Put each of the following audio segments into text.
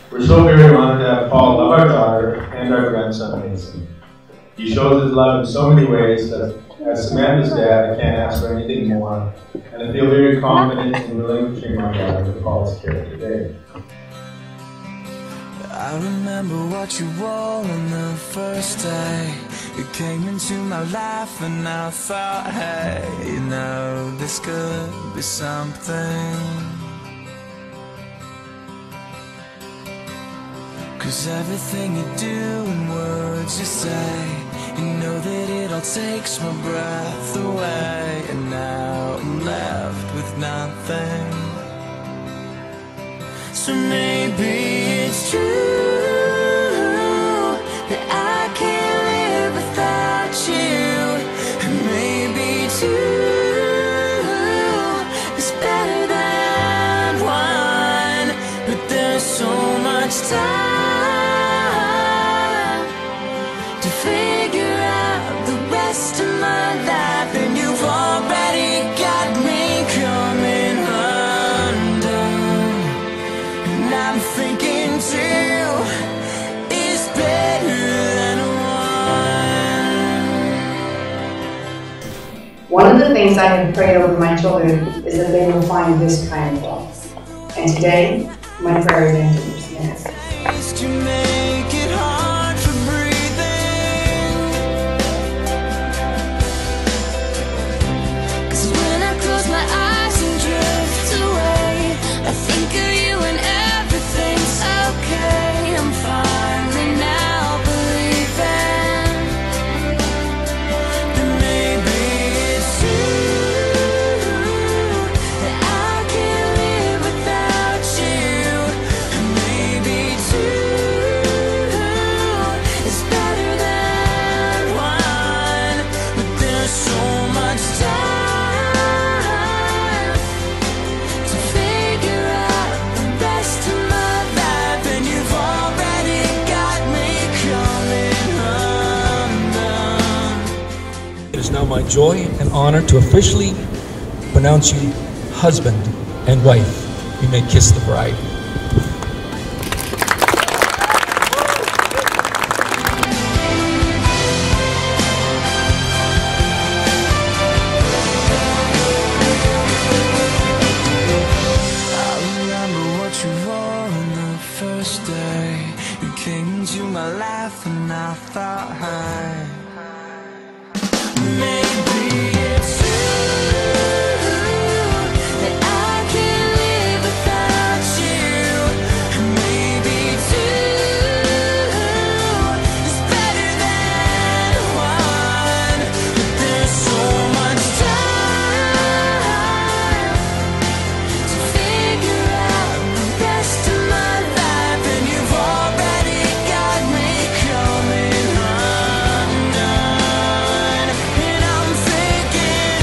We're so very honored to have Paul love our daughter and our grandson Mason. He shows his love in so many ways that as Samantha's dad, I can't ask for anything more, and I feel very confident in relinquishing my daughter to Paul's care today. I remember what you wore on the first day. You came into my life and I thought, hey, you know, this could be something. 'Cause everything you do and words you say, you know that it all takes my breath away. And now I'm left with nothing. So maybe it's true that I can't live without you. And maybe two is better than one. But there's so much time to figure out the rest of my life, and you've already got me coming undone. And I'm thinking two is better than one. One of the things I have prayed over my children is that they will find this kind of love. And today, my prayer is answered. To make it hard for breathing. 'Cause when I close my eyes and drift away, I think of you and everything's okay. I'm finally now believing that maybe it's true that I can't live without you. And maybe two is better than one. But there's so much time to figure out the rest of my life, and you've already got me coming undone. It is now my joy and honor to officially pronounce you husband and wife. You may kiss the bride. I remember what you wore on the first day. You came into my life and I thought, hey, maybe it's true that I can't live without you. Maybe two is better than one. But there's so much time to figure out the rest of my life, and you've already got me coming undone. And I'm thinking,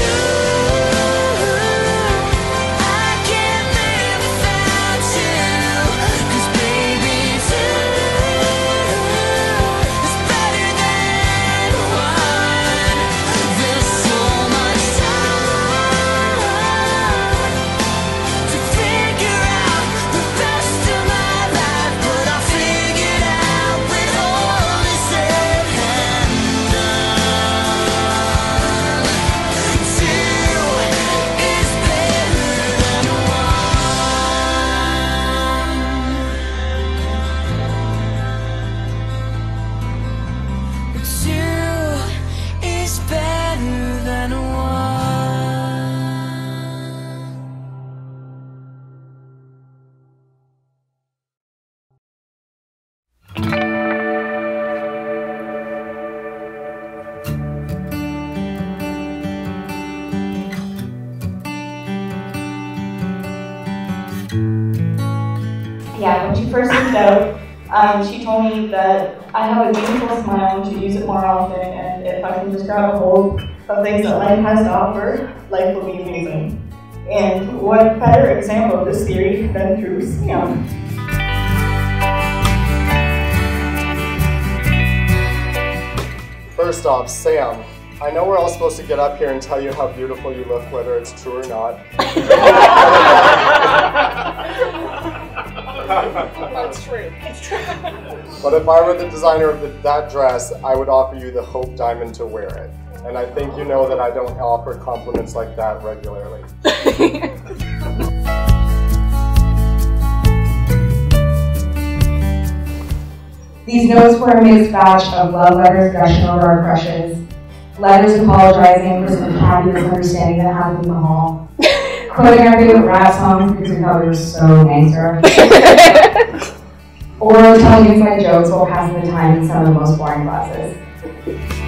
ooh, I can't live without you. 'Cause baby, two is better than one. There's so much time to figure out the rest of my life, but I figured out when all is said and done, two is better than one. Two is better than one. Yeah, when she first moved out, she told me that I have a beautiful smile and should use it more often, and if I can just grab a hold of things that life has to offer, life will be amazing. And what better example of this theory than through Sam? First off, Sam, I know we're all supposed to get up here and tell you how beautiful you look, whether it's true or not. That's true. It's true. But if I were the designer of that dress, I would offer you the Hope Diamond to wear it. And I think you know that I don't offer compliments like that regularly. These notes were a mixed batch of love letters gushing over our crushes, letters apologizing for some happy misunderstanding that happened in the hall, quoting our favorite rap songs because we thought we were so gangster, or telling inside jokes while passing the time in some of the most boring classes.